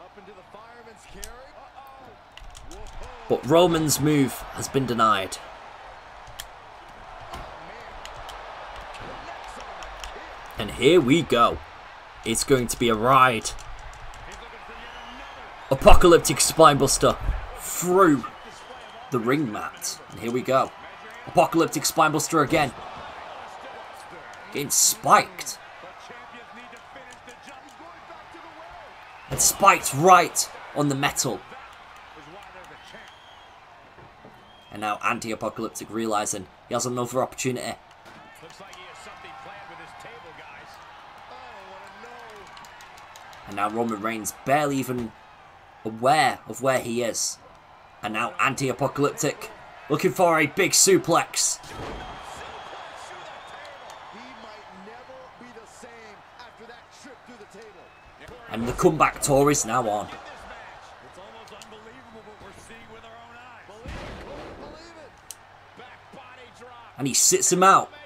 But Roman's move has been denied. And here we go. It's going to be a ride. Apocalyptic Spinebuster through the ring mat. And here we go. Apocalyptic Spinebuster again. Getting spiked. And spiked right on the metal. And now Anti-Apocalyptic realising he has another opportunity. And now Roman Reigns barely even aware of where he is. And now Anti-Apocalyptic looking for a big suplex. And the comeback tour is now on. And he sits him out.